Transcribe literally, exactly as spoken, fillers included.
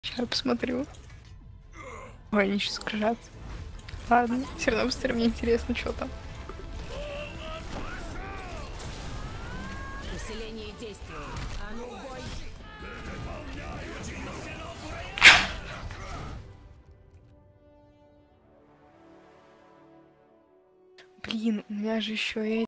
Сейчас посмотрю. Ой, они сейчас скружатся. Ладно, все равно быстрее, мне интересно, что там. Усиление действия. А ну, бой! Блин, у меня же еще